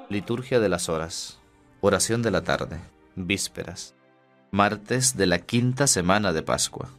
Liturgia de las Horas. Oración de la tarde. Vísperas. Martes de la quinta semana de Pascua.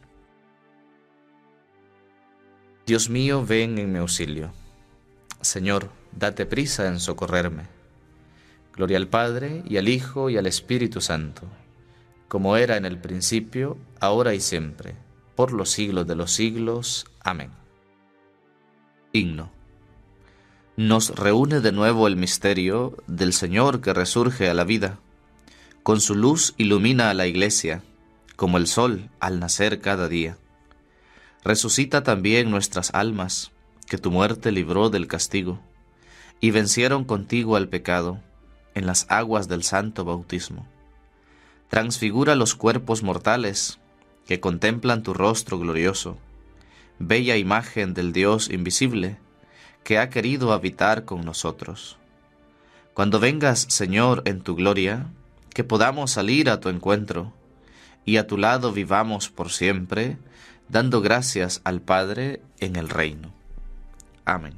Dios mío, ven en mi auxilio. Señor, date prisa en socorrerme. Gloria al Padre, y al Hijo, y al Espíritu Santo, como era en el principio, ahora y siempre, por los siglos de los siglos. Amén. Himno. Nos reúne de nuevo el misterio del Señor que resurge a la vida. Con su luz ilumina a la Iglesia, como el sol al nacer cada día. Resucita también nuestras almas, que tu muerte libró del castigo, y vencieron contigo al pecado, en las aguas del santo bautismo. Transfigura los cuerpos mortales, que contemplan tu rostro glorioso, bella imagen del Dios invisible, que ha querido habitar con nosotros. Cuando vengas, Señor, en tu gloria, que podamos salir a tu encuentro, y a tu lado vivamos por siempre, dando gracias al Padre en el reino. Amén.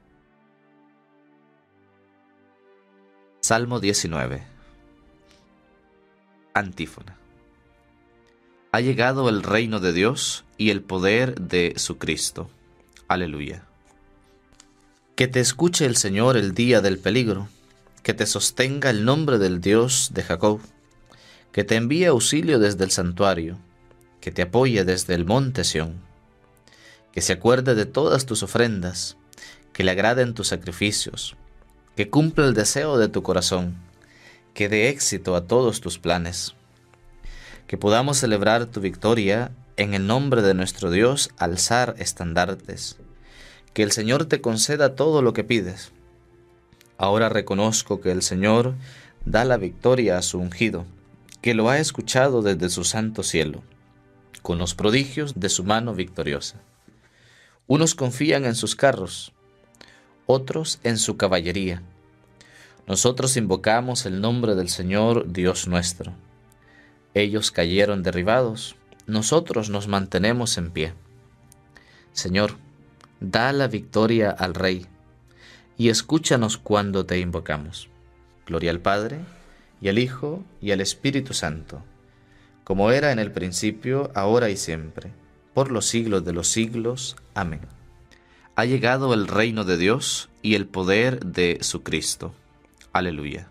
Salmo 19. Antífona. Ha llegado el reino de Dios y el poder de su Cristo. Aleluya. Que te escuche el Señor el día del peligro, que te sostenga el nombre del Dios de Jacob, que te envíe auxilio desde el santuario, que te apoye desde el monte Sión, que se acuerde de todas tus ofrendas, que le agraden tus sacrificios, que cumpla el deseo de tu corazón, que dé éxito a todos tus planes, que podamos celebrar tu victoria, en el nombre de nuestro Dios alzar estandartes, que el Señor te conceda todo lo que pides. Ahora reconozco que el Señor da la victoria a su ungido, que lo ha escuchado desde su santo cielo, con los prodigios de su mano victoriosa. Unos confían en sus carros, otros en su caballería. Nosotros invocamos el nombre del Señor Dios nuestro. Ellos cayeron derribados, nosotros nos mantenemos en pie. Señor, da la victoria al Rey, y escúchanos cuando te invocamos. Gloria al Padre, y al Hijo, y al Espíritu Santo, como era en el principio, ahora y siempre, por los siglos de los siglos. Amén. Ha llegado el reino de Dios y el poder de su Cristo. Aleluya.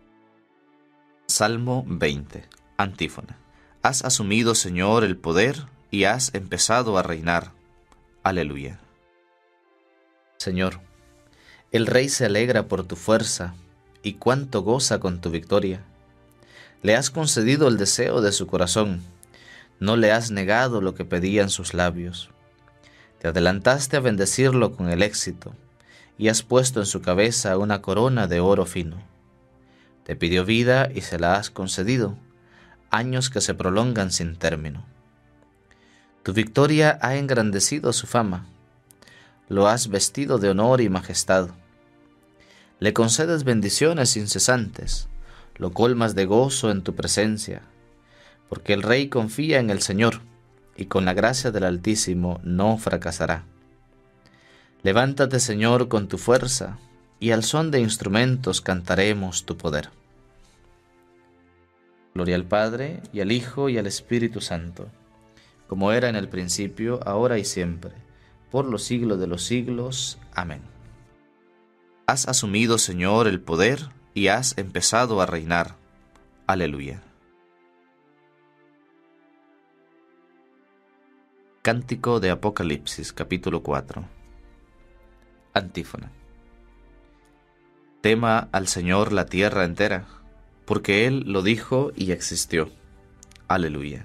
Salmo 20. Antífona. Has asumido, Señor, el poder y has empezado a reinar. Aleluya. Señor, el Rey se alegra por tu fuerza y cuánto goza con tu victoria. Le has concedido el deseo de su corazón, no le has negado lo que pedían sus labios. Te adelantaste a bendecirlo con el éxito y has puesto en su cabeza una corona de oro fino. Te pidió vida y se la has concedido, años que se prolongan sin término. Tu victoria ha engrandecido su fama, lo has vestido de honor y majestad. Le concedes bendiciones incesantes, lo colmas de gozo en tu presencia, porque el Rey confía en el Señor, y con la gracia del Altísimo no fracasará. Levántate, Señor, con tu fuerza, y al son de instrumentos cantaremos tu poder. Gloria al Padre, y al Hijo, y al Espíritu Santo, como era en el principio, ahora y siempre, por los siglos de los siglos. Amén. Has asumido, Señor, el poder y has empezado a reinar. Aleluya. Cántico de Apocalipsis, capítulo 4. Antífona. Tema al Señor la tierra entera, porque Él lo dijo y existió. Aleluya.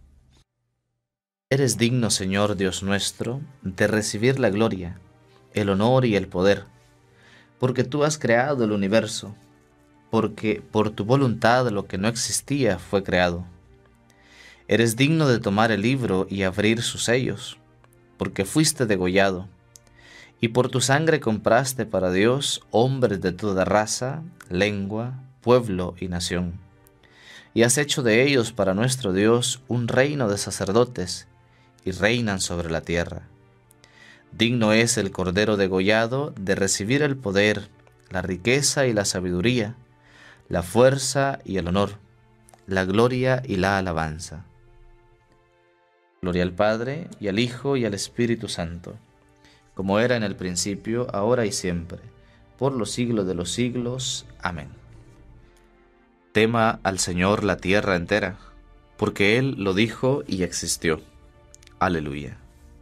Eres digno, Señor Dios nuestro, de recibir la gloria, el honor y el poder, porque tú has creado el universo, porque por tu voluntad lo que no existía fue creado. Eres digno de tomar el libro y abrir sus sellos, porque fuiste degollado, y por tu sangre compraste para Dios hombres de toda raza, lengua, pueblo y nación, y has hecho de ellos para nuestro Dios un reino de sacerdotes, y reinan sobre la tierra. Digno es el Cordero degollado de recibir el poder, la riqueza y la sabiduría, la fuerza y el honor, la gloria y la alabanza. Gloria al Padre, y al Hijo, y al Espíritu Santo, como era en el principio, ahora y siempre, por los siglos de los siglos. Amén. Tema al Señor la tierra entera, porque Él lo dijo y existió. Aleluya.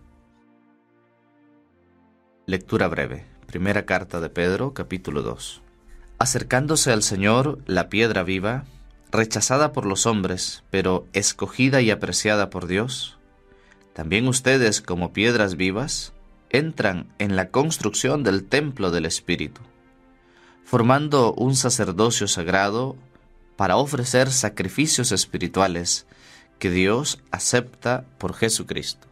Lectura breve. Primera carta de Pedro, capítulo 2. Acercándose al Señor, la piedra viva, rechazada por los hombres, pero escogida y apreciada por Dios, también ustedes, como piedras vivas, entran en la construcción del templo del Espíritu, formando un sacerdocio sagrado para ofrecer sacrificios espirituales que Dios acepta por Jesucristo.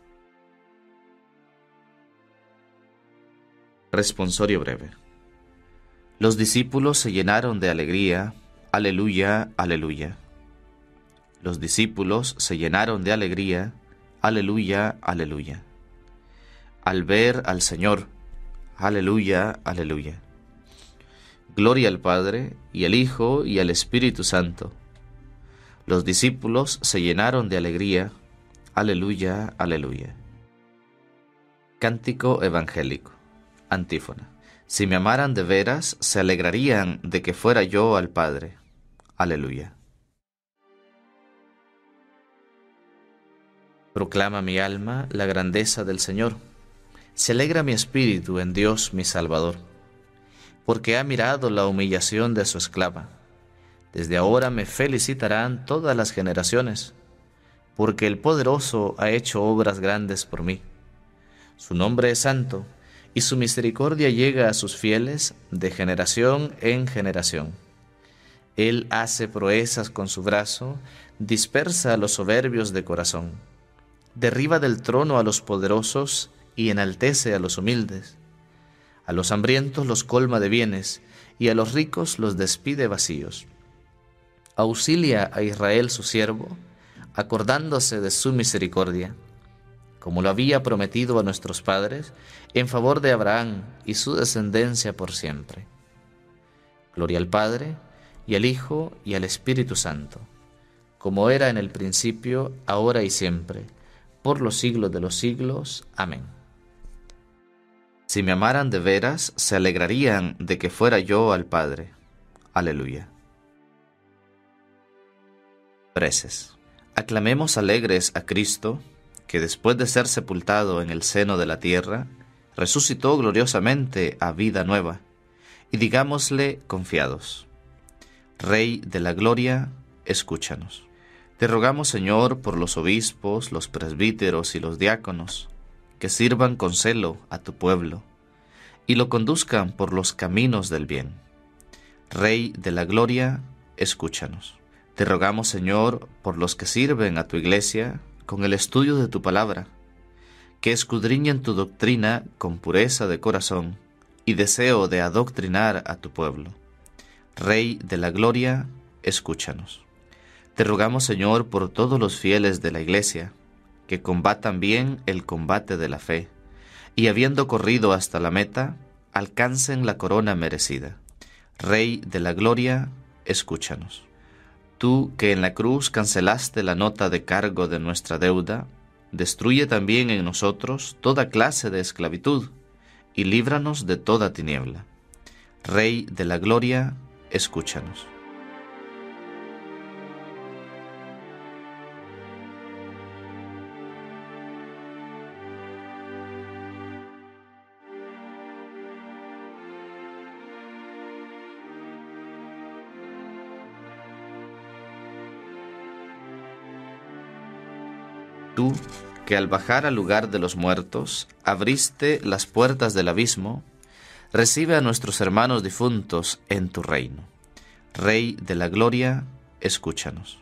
Responsorio breve. Los discípulos se llenaron de alegría. Aleluya, aleluya. Los discípulos se llenaron de alegría. Aleluya, aleluya. Al ver al Señor. Aleluya, aleluya. Gloria al Padre, y al Hijo, y al Espíritu Santo. Los discípulos se llenaron de alegría. Aleluya, aleluya. Cántico evangélico. Antífona. Si me amaran de veras, se alegrarían de que fuera yo al Padre. Aleluya. Proclama mi alma la grandeza del Señor. Se alegra mi espíritu en Dios mi Salvador, porque ha mirado la humillación de su esclava. Desde ahora me felicitarán todas las generaciones, porque el Poderoso ha hecho obras grandes por mí. Su nombre es santo, y su misericordia llega a sus fieles de generación en generación. Él hace proezas con su brazo, dispersa a los soberbios de corazón. Derriba del trono a los poderosos y enaltece a los humildes. A los hambrientos los colma de bienes, y a los ricos los despide vacíos. Auxilia a Israel su siervo, acordándose de su misericordia, como lo había prometido a nuestros padres, en favor de Abraham y su descendencia por siempre. Gloria al Padre, y al Hijo, y al Espíritu Santo, como era en el principio, ahora y siempre, por los siglos de los siglos. Amén. Si me amaran de veras, se alegrarían de que fuera yo al Padre. Aleluya. Preces. Aclamemos alegres a Cristo, que después de ser sepultado en el seno de la tierra, resucitó gloriosamente a vida nueva, y digámosle confiados: Rey de la gloria, escúchanos. Te rogamos, Señor, por los obispos, los presbíteros y los diáconos, que sirvan con celo a tu pueblo, y lo conduzcan por los caminos del bien. Rey de la gloria, escúchanos. Te rogamos, Señor, por los que sirven a tu iglesia con el estudio de tu palabra, que escudriñen tu doctrina con pureza de corazón y deseo de adoctrinar a tu pueblo. Rey de la gloria, escúchanos. Te rogamos, Señor, por todos los fieles de la iglesia, que combatan bien el combate de la fe, y habiendo corrido hasta la meta, alcancen la corona merecida. Rey de la gloria, escúchanos. Tú, que en la cruz cancelaste la nota de cargo de nuestra deuda, destruye también en nosotros toda clase de esclavitud, y líbranos de toda tiniebla. Rey de la gloria, escúchanos. Tú, que al bajar al lugar de los muertos, abriste las puertas del abismo, recibe a nuestros hermanos difuntos en tu reino. Rey de la gloria, escúchanos.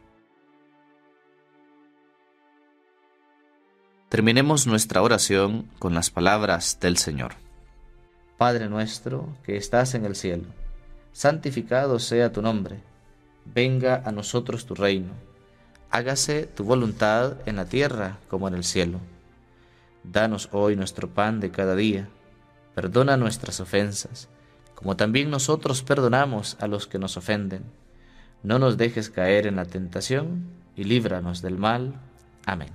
Terminemos nuestra oración con las palabras del Señor. Padre nuestro, que estás en el cielo, santificado sea tu nombre. Venga a nosotros tu reino. Hágase tu voluntad en la tierra como en el cielo. Danos hoy nuestro pan de cada día. Perdona nuestras ofensas, como también nosotros perdonamos a los que nos ofenden. No nos dejes caer en la tentación, y líbranos del mal. Amén.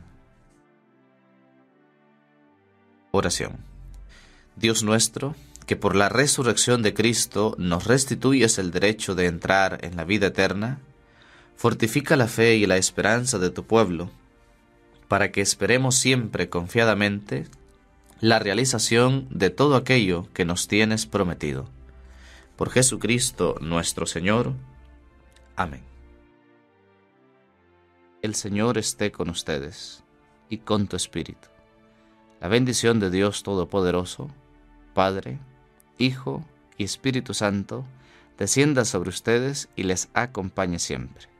Oración. Dios nuestro, que por la resurrección de Cristo nos restituyes el derecho de entrar en la vida eterna, fortifica la fe y la esperanza de tu pueblo, para que esperemos siempre confiadamente la realización de todo aquello que nos tienes prometido. Por Jesucristo nuestro Señor. Amén. El Señor esté con ustedes y con tu espíritu. La bendición de Dios Todopoderoso, Padre, Hijo y Espíritu Santo, descienda sobre ustedes y les acompañe siempre.